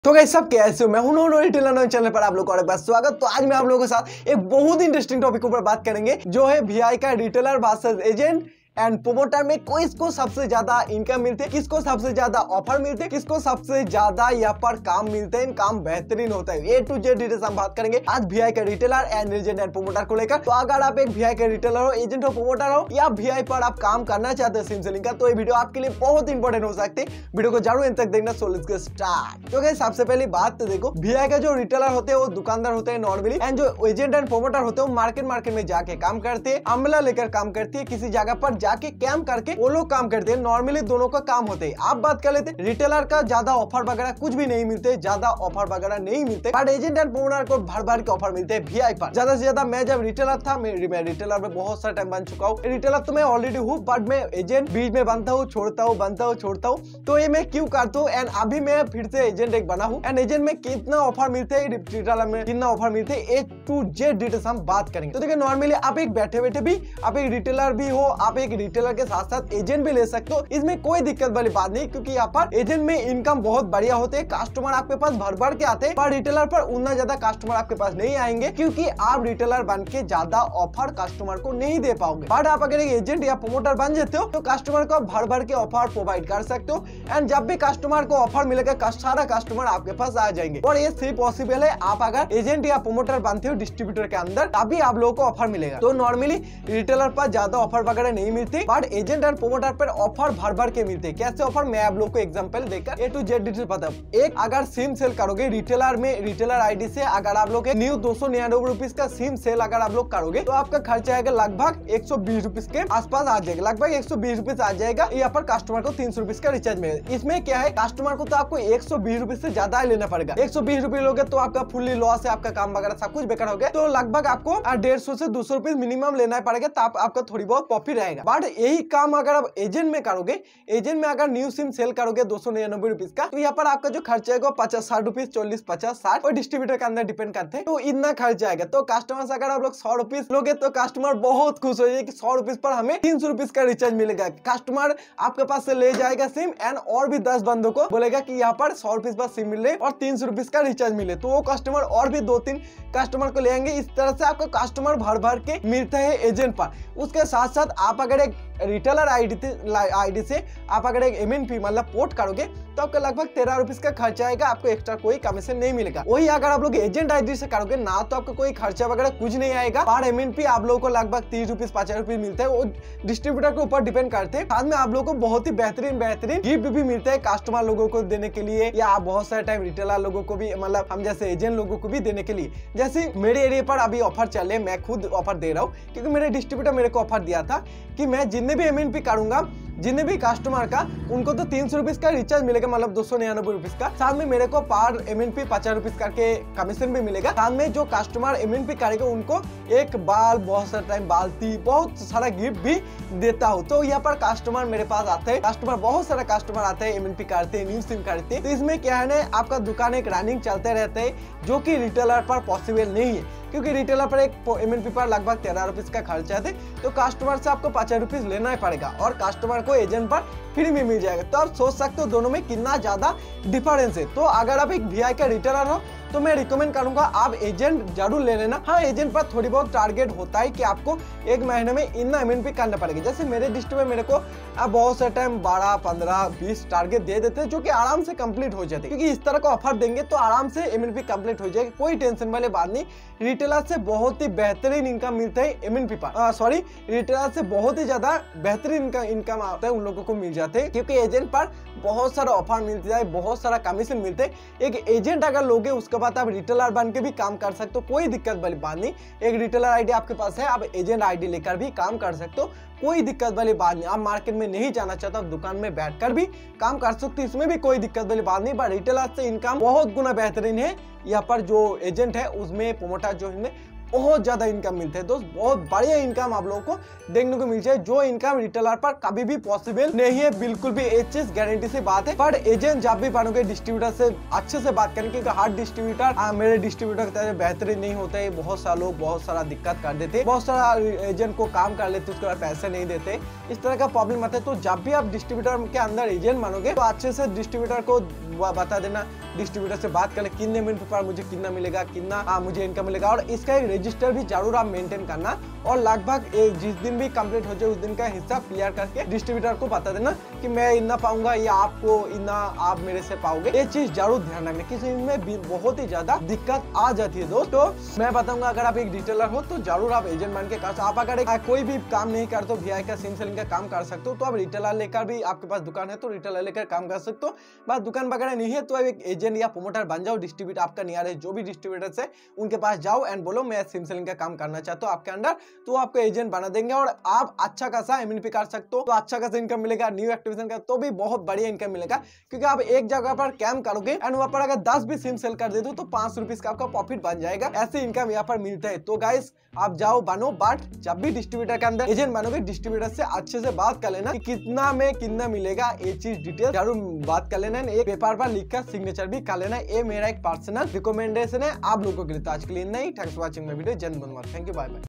तो गाइस सब कैसे हो? मैं हूं नोनो रिटेलर चैनल पर आप लोग का एक बार स्वागत। तो आज मैं आप लोगों के साथ एक बहुत ही इंटरेस्टिंग टॉपिक पर बात करेंगे, जो है वीआई का retailer versus agent and promoter में किसको सबसे ज्यादा इनकम मिलते हैं, किसको सबसे ज्यादा ऑफर मिलते हैं, किसको सबसे ज्यादा यहाँ पर काम मिलते हैं, काम बेहतरीन होता है। ए टू जेड डिटेल्स हम बात करेंगे आज वीआई का retailer and agent and promoter को लेकर। तो अगर आप एक वीआई का रिटेलर हो, एजेंट हो, प्रोमोटर हो या वीआई पर आप काम करना चाहते हैं सिम सेलिंग का, तो ये वीडियो आपके लिए बहुत इंपॉर्टेंट हो सकती है। वीडियो को जरूर अंत तक देखना। So let's get start. तो गाइस सबसे पहली बात तो देखो, वीआई का जो रिटेलर होते हैं वो दुकानदार होते हैं नॉर्मली, एंड जो एजेंट एंड प्रोमोटर होते हैं वो मार्केट में जाके काम करते हैं, अमला लेकर काम करती है, किसी जगह पर जाके कैंप करके वो लोग काम करते हैं। नॉर्मली दोनों का काम होते हैं। आप बात कर लेते हैं रिटेलर का ज्यादा ऑफर वगैरह कुछ भी नहीं मिलते, ज्यादा ऑफर वगैरह नहीं मिलते, बट एजेंट एंड प्रोमोटर को भर के ऑफर मिलते हैं वीआई पर। ज्यादा से ज्यादा मैं जब रिटेलर था, मैं रिटेलर में बहुत सारा टाइम बन चुका हूँ। रिटेलर तो मैं ऑलरेडी हूँ, बट मैं एजेंट बीच में बनता हूँ, छोड़ता हूँ। तो ये मैं क्यों करता हूँ, एंड अभी मैं फिर से एजेंट एक बना हूँ, एंड एजेंट में कितना ऑफर मिलते हैं, रिटेलर में कितना ऑफर मिलते हैं, ए टू जेड डिटेल्स हम बात करेंगे। तो देखिए नॉर्मली आप एक बैठे भी आप एक रिटेलर भी हो, आप एक रिटेलर के साथ साथ एजेंट भी ले सकते हो। इसमें कोई दिक्कत वाली बात नहीं, क्योंकि यहाँ पर एजेंट में इनकम बहुत बढ़िया होते हैं, कस्टमर आपके पास भर के आते हैं, पर रिटेलर पर उतना ज्यादा कस्टमर आपके पास नहीं आएंगे, क्योंकि आप रिटेलर बन के ज्यादा ऑफर कस्टमर को नहीं दे पाओगे। बट आप अगर एक एजेंट या प्रोमोटर बन जाते हो तो कस्टमर को भर के ऑफर प्रोवाइड कर सकते हो, एंड जब भी कस्टमर को ऑफर मिलेगा सारा कस्टमर आपके पास आ जाएंगे। और ये सिर्फ पॉसिबल है आप अगर एजेंट या प्रोमोटर बनते हो डिस्ट्रीब्यूटर के अंदर, तभी आप लोगों को ऑफर मिलेगा। तो नॉर्मली रिटेलर पर ज्यादा ऑफर वगैरह नहीं मिलती, बट एजेंट और प्रोमोटर पर ऑफर भर के मिलते हैं। कैसे ऑफर, मैं आप लोग को एग्जांपल देकर ए टू जेड डिटेल बता। एक अगर सिम सेल करोगे रिटेलर में, रिटेलर आईडी से अगर आप लोग न्यू 299 रुपीज का सिम सेल अगर आप लोग करोगे, तो आपका खर्चा आएगा लगभग 120 रुपीज के आसपास आ जाएगा, लगभग 120 रुपीज आ जाएगा। यहाँ पर कस्टमर को 300 रुपीज का रिचार्ज मिलेगा। इसमें क्या है, कस्टमर को तो आपको 120 रुपीज से ज्यादा लेना पड़ेगा। 120 रुपए लोगे तो आपका फुल्ली लॉस है, आपका काम वगैरह सब कुछ बेकार हो गया। तो लगभग आपको 150 से 200 रुपीज मिनिमम लेना पड़ेगा, तब आपका थोड़ी बहुत प्रॉफिट रहेगा। बट यही काम अगर आप एजेंट में करोगे, एजेंट में अगर न्यू सिम सेल करोगे 299 रुपीज का, तो यहाँ पर आपका जो खर्चा है 50-60 रुपीज, 40-50-60 और डिस्ट्रीब्यूटर के अंदर डिपेंड करते हैं, तो इतना खर्चा आएगा। तो कस्टमर से अगर आप लोग 100 रुपीज लोगे तो कस्टमर बहुत खुश हो जाएगी कि 100 रुपीज पर हमें 300 रुपीज का रिचार्ज मिलेगा। कस्टमर आपके पास से ले जाएगा सिम, एंड और भी 10 बंदों को बोलेगा कि यहाँ पर 100 रुपीज पर सिम मिले और 300 रुपीज का रिचार्ज मिले, तो वो कस्टमर और भी 2-3 कस्टमर को ले आएंगे। इस तरह से आपको कस्टमर भर के मिलता है एजेंट पर। उसके साथ साथ आप अगर एक रिटेलर आईडी से आप अगर एक एमएनपी मतलब पोर्ट करोगे, तो आपका लगभग 13 रुपीज का खर्चा आएगा, आपको एक्स्ट्रा कोई कमीशन नहीं मिलेगा। वही अगर आप लोग एजेंट आईडी से करोगे ना, तो आपको कोई खर्चा वगैरह कुछ नहीं आएगा। पर एमएनपी आप लोगों को लगभग 30 रुपीज 50 रुपीज मिलता है, वो डिस्ट्रीब्यूटर के ऊपर डिपेंड करते हैं। साथ में आप लोगों को बहुत ही बेहतरीन गिफ्ट भी मिलता है कस्टमर लोगों को देने के लिए, या आप बहुत सारे टाइम रिटेलर लोगों को भी, मतलब हम जैसे एजेंट लोगों को भी देने के लिए। जैसे मेरे एरिया पर अभी ऑफर चले, मैं खुद ऑफर दे रहा हूँ, क्योंकि मेरे डिस्ट्रीब्यूटर मेरे को ऑफर दिया था कि मैं जितने भी एमएनपी करूंगा, जितने भी कस्टमर का, उनको तो 300 रुपीज का रिचार्ज मिलेगा, मतलब 299 रुपीज का। साथ में मेरे को पर एमएनपी 50 रुपीज करके कमीशन भी मिलेगा। साथ में जो कस्टमर एमएनपी करेगा उनको एक बाल, बहुत सारा टाइम बाल्टी, बहुत सारा गिफ्ट भी देता हूँ। तो यहाँ पर कस्टमर मेरे पास आते हैं, बहुत सारा कस्टमर आते हैं, एमएनपी करते हैं, न्यू सिम करते हैं। तो इसमें क्या है ना, आपका दुकान एक रनिंग चलते रहते हैं, जो की रिटेलर पर पॉसिबल नहीं है, क्योंकि रिटेलर पर एक एमएनपी पर लगभग 13 रुपीज का खर्चा है, तो कस्टमर से आपको 50 रुपीज लेना ही पड़ेगा, और कस्टमर को एजेंट पर फ्री में मिल जाएगा। तो आप सोच सकते हो दोनों में कितना ज्यादा डिफरेंस है। तो अगर आप एक वीआई का रिटेलर हो, तो मैं रिकमेंड करूंगा आप एजेंट जरूर ले लेना। हाँ, एजेंट पर थोड़ी बहुत टारगेट होता है कि आपको एक महीने में इतना एमएनपी करना पड़ेगा। जैसे मेरे डिस्ट्रिक्ट में मेरे को बहुत सारे टाइम 12, 15, 20 टारगेट दे देते हैं, जो कि आराम से कंप्लीट हो जाते हैं, क्योंकि इस तरह का ऑफर देंगे तो आराम से एमएनपी कंप्लीट हो जाएगी, कोई टेंशन वाली बात नहीं। रिटेलर से बहुत ही बेहतरीन इनकम मिलता है एमएनपी पर, सॉरी, रिटेलर से बहुत ही ज्यादा बेहतरीन इनकम आता है, उन लोगों को मिल जाते हैं, क्योंकि एजेंट पर बहुत सारा ऑफर मिलता है, बहुत सारा कमीशन मिलते हैं। एक एजेंट अगर लोगे, उसके बाद आप रिटेलर बन के भी काम कर सकते हो, कोई दिक्कत वाली बात नहीं। एक रिटेलर आईडी आपके पास है, आप एजेंट आईडी लेकर भी काम कर सकते हो, कोई दिक्कत वाली बात नहीं। आप मार्केट में नहीं जाना चाहते, आप दुकान में बैठकर भी काम कर सकते हो, इसमें भी कोई दिक्कत वाली बात नहीं। पर रिटेलर से इनकम बहुत गुना बेहतरीन है। यहाँ पर जो एजेंट है उसमें, प्रोमोटर जो है बहुत ज्यादा इनकम मिलते हैं दोस्त, बहुत बढ़िया इनकम आप लोगों को देखने को मिल जाए, जो इनकम रिटेलर पर कभी भी पॉसिबल नहीं है, बिल्कुल भी ये चीज गारंटी से बात है। पर एजेंट जब भी बनोगे डिस्ट्रीब्यूटर से अच्छे से बात करें, क्योंकि हर डिस्ट्रीब्यूटर मेरे डिस्ट्रीब्यूटर की तरह बेहतरीन नहीं होता है। बहुत सारे लोग बहुत सारा दिक्कत कर देते, बहुत सारा एजेंट को काम कर लेते, उसके बाद पैसे नहीं देते, इस तरह का प्रॉब्लम आता है। तो जब भी आप डिस्ट्रीब्यूटर के अंदर एजेंट बनोगे तो अच्छे से डिस्ट्रीब्यूटर को बता देना, डिस्ट्रीब्यूटर से बात करें कितने मिनट पर मुझे कितना मिलेगा, कितना मुझे इनकम मिलेगा, और इसका एक रजिस्टर भी जरूर आप मेंटेन करना, और लगभग जिस दिन भी कंप्लीट हो जाए उस दिन का हिसाब क्लियर करके डिस्ट्रीब्यूटर को बता देना कि मैं इतना पाऊंगा या आपको इतना आप मेरे से पाओगे। ये चीज जरूर ध्यान रखना, किसी में बहुत ही ज्यादा दिक्कत आ जाती है दोस्त। तो मैं बताऊंगा अगर आप एक रिटेलर हो तो जरूर आप एजेंट बन के कर सकते हो। आप अगर कोई भी काम नहीं करते हो, वीआई का सिम सेलिंग का काम कर सकते हो, तो आप रिटेलर लेकर भी, आपके पास दुकान है तो रिटेलर लेकर काम कर सकते हो। बस दुकान वगैरह नहीं है तो एक एजेंट या प्रोमोटर बन जाओ, डिस्ट्रीब्यूटर आपका नियर जो भी डिस्ट्रीब्यूटर है उनके पास जाओ एंड बोलो मैं सिम सेलिंग का काम करना चाहता हूँ आपके अंडर, तो आपको एजेंट बना देंगे और आप अच्छा खासा एमएनपी कर सकते हो, तो अच्छा खासा इनकम मिलेगा। न्यू एक्टिवेशन का तो भी बहुत बढ़िया इनकम मिलेगा, क्योंकि आप एक जगह पर कैम करोगे एंड वहां पर अगर 10 भी सिम सेल कर दे दो तो 5 रुपीज का आपका प्रॉफिट बन जाएगा। ऐसे इनकम यहाँ पर मिलता है। तो गाइस आप जाओ बनो, बट जब भी डिस्ट्रीब्यूटर के अंदर एजेंट बनोगे डिस्ट्रीब्यूटर से अच्छे से बात कर लेना कि कितना में कितना मिलेगा, ये चीज डिटेल जरूर बात कर लेना, एक पेपर पर लिखकर सिग्नेचर भी कर लेना। ये मेरा एक पर्सनल रिकमेंडेशन है आप लोगों के लिए। तो आज के लिए नहीं, thanks for watching my video. Jai Hind, thank you, bye bye.